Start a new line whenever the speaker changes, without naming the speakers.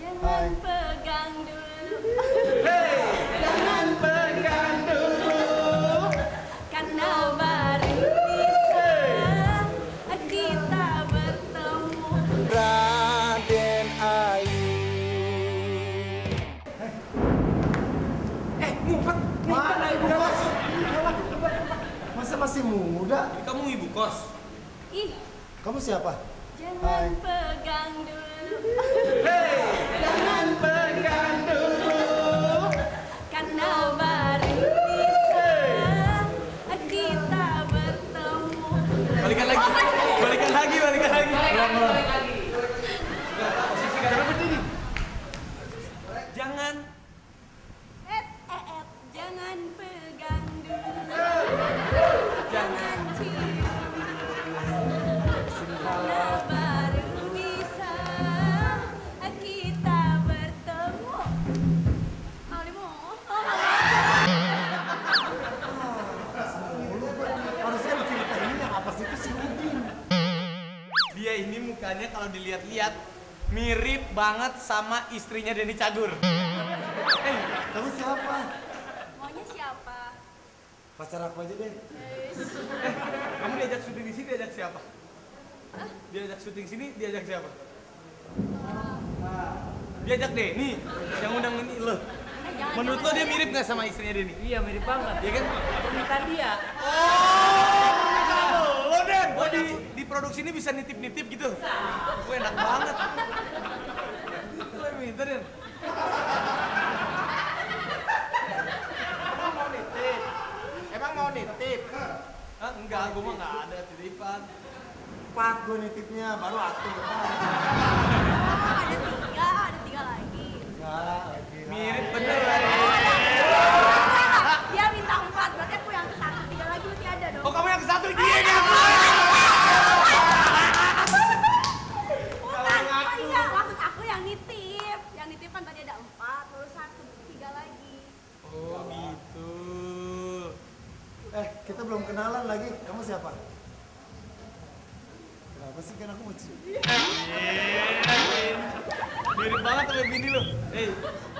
Jangan pegang dulu.
Hei, jangan pegang dulu.
Karena baru bisa kita bertemu.
Raden Ayu.
Ngumpet. Mana ibu kos? Masa masih muda?
Kamu ibu kos?
Ih,
Kamu siapa?
jangan pegang dulu.
Hei, jangan pegang dulu.
Karena baru bisa kita bertemu.
Balikan lagi. Balikan lagi. Jangan berdiri. Jangan.
Jangan pegang dulu. Jangan cium. Karena baru bisa kita bertemu. Alimu.
Harusnya diceritainnya apa sih itu si Udin?
Dia ini mukanya kalau dilihat-lihat mirip banget sama istrinya Denny Cagur.
Kamu siapa?
Maunya siapa?
Pacar aku aja deh.
Kamu diajak syuting di sini diajak siapa? Diajak syuting sini diajak siapa? Diajak Denny yang undang ini lo. Menurut lo dia mirip nggak sama istrinya Denny?
Iya mirip banget.
Iya kan?
Permintaan dia.
Lo Den, gua di produksi ini bisa nitip-nitip gitu. Gue enak banget. Itu lo yang minta Den.
Emang mau nitip?
Ah, enggak, gue mah nggak ada titipan.
Pak, gue nitipnya baru atur.
Ada tiga lagi.
Enggak, lagi.
Mirip bener.
Dia minta 4, berarti aku yang ke-1, 3 lagi berarti ada dong.
Oh, kamu yang ke-1 dia nih aku.
Bukan, oh iya, maksud aku yang nitip. Yang nitip kan tadi ada 4, baru 1, 3 lagi.
Oh, gitu.
Kita belum kenalan lagi. Kamu siapa? Kenapa sih kan aku mau
Mirip banget sama bini lo.